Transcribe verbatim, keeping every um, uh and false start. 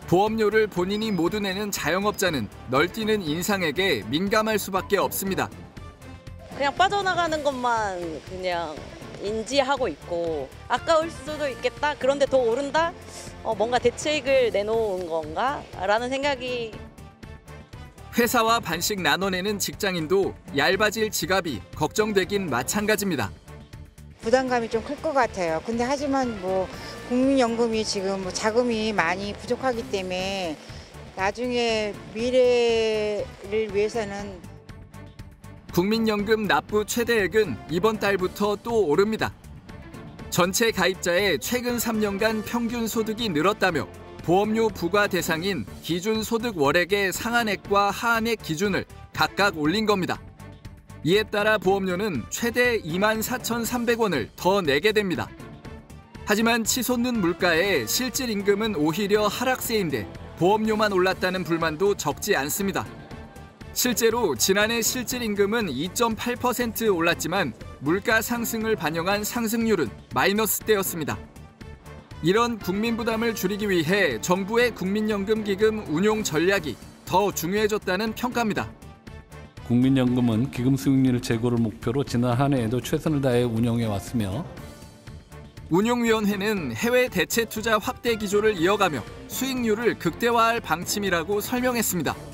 보험료를 본인이 모두 내는 자영업자는 널뛰는 인상에게 민감할 수밖에 없습니다. 그냥 빠져나가는 것만 그냥 인지하고 있고 아까울 수도 있겠다. 그런데 더 오른다? 어, 뭔가 대책을 내놓은 건가? 라는 생각이. 회사와 반씩 나눠내는 직장인도 얇아질 지갑이 걱정되긴 마찬가지입니다. 부담감이 좀 클 것 같아요. 근데 하지만 뭐 국민연금이 지금 뭐 자금이 많이 부족하기 때문에 나중에 미래를 위해서는 국민연금 납부 최대액은 이번 달부터 또 오릅니다. 전체 가입자의 최근 삼 년간 평균 소득이 늘었다며 보험료 부과 대상인 기준소득 월액의 상한액과 하한액 기준을 각각 올린 겁니다. 이에 따라 보험료는 최대 이만 사천삼백 원을 더 내게 됩니다. 하지만 치솟는 물가에 실질 임금은 오히려 하락세인데 보험료만 올랐다는 불만도 적지 않습니다. 실제로 지난해 실질 임금은 이 점 팔 퍼센트 올랐지만 물가 상승을 반영한 상승률은 마이너스대였습니다. 이런 국민 부담을 줄이기 위해 정부의 국민연금 기금 운용 전략이 더 중요해졌다는 평가입니다. 국민연금은 기금 수익률 제고를 목표로 지난 한 해에도 최선을 다해 운영해 왔으며 운용위원회는 해외 대체 투자 확대 기조를 이어가며 수익률을 극대화할 방침이라고 설명했습니다.